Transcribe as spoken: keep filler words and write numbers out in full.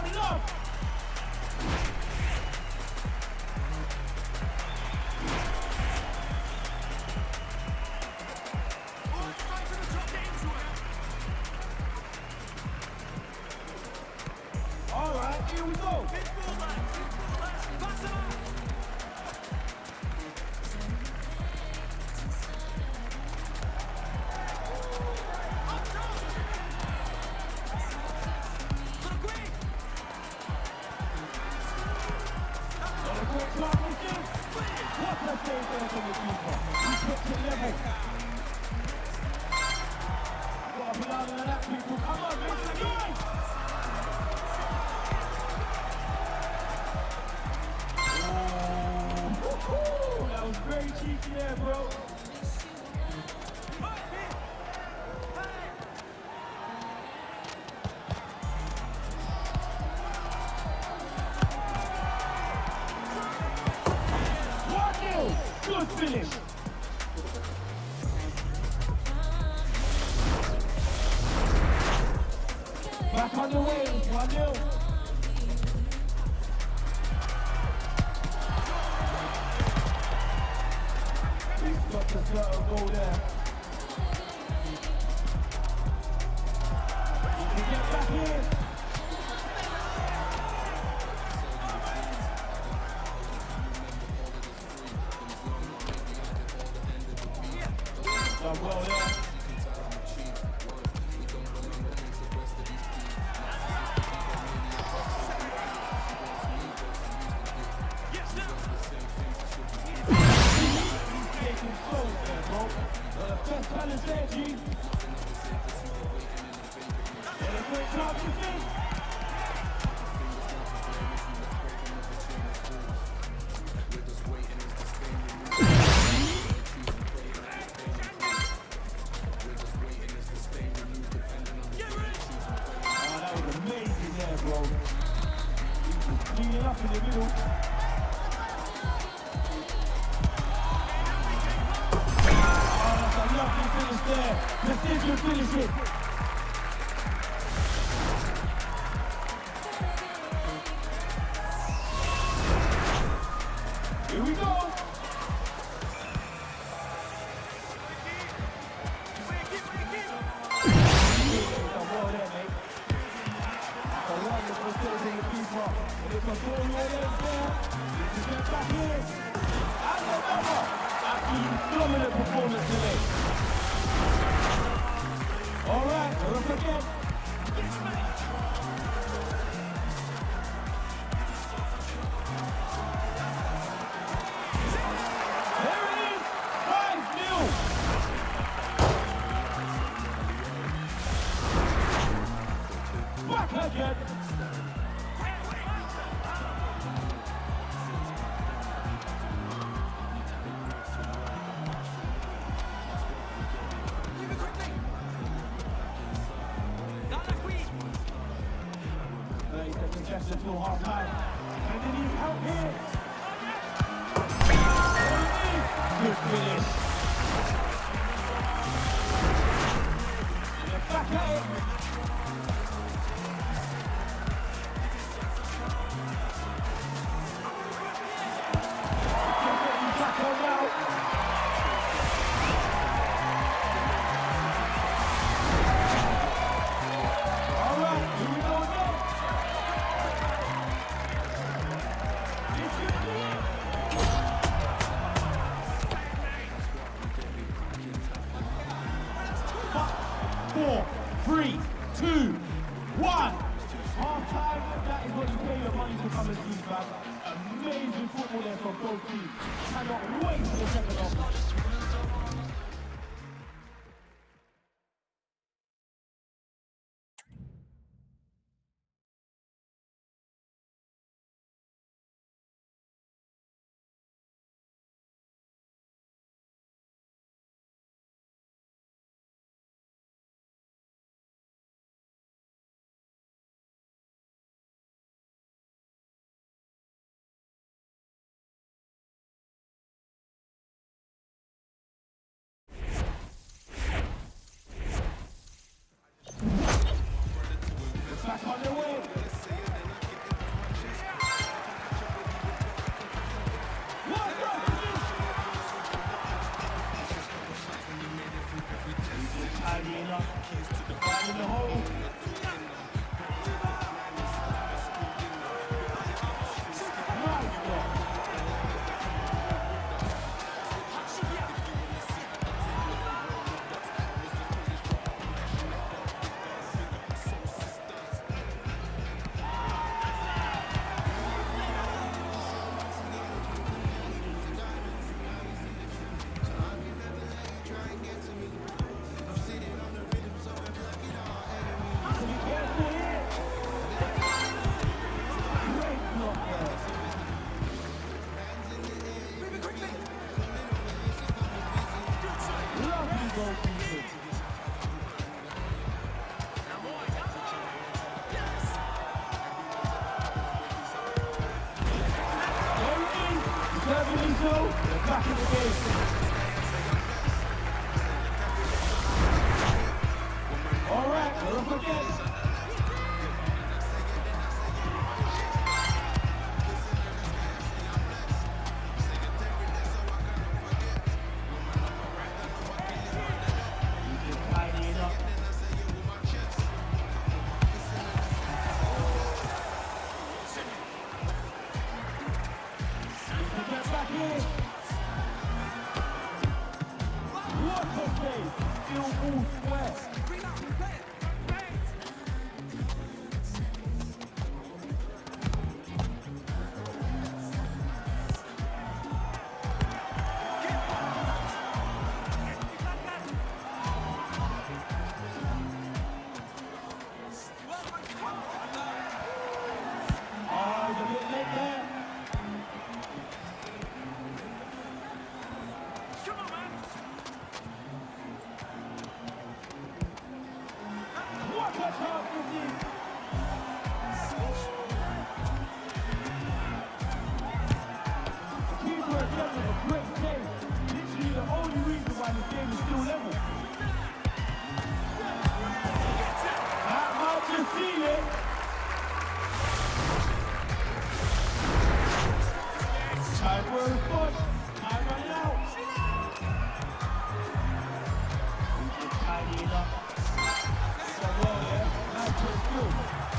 All right, here we go. That was very cheeky there, bro. one nil. Good finish. Back on the way, one nil. He's got the third goal there. He can get back in. Done well there. Best balance there, G. And a great job defense. Oh, that was amazing there, bro. He was cleaning up in the middle. Lovely finish there. Precision finishing. Here we go. Well there, mate. That's a wonderful facilitating keeper. And it's a goal right there. You can get back here. And another. Absolute dominant performance today. All right, look again. There it is, five nil. Back again. Until half time. And then he's out here. Good finish. And they're back at it. Back on now. All right, here we go again. Four, three, two, one. Half time, that is what you pay your money to come and see, man. Amazing football there from both teams. Cannot wait for the second half. Arsenal, they're back in the game. All right, don't forget. Tidy it up. So well, yeah. Nice, good.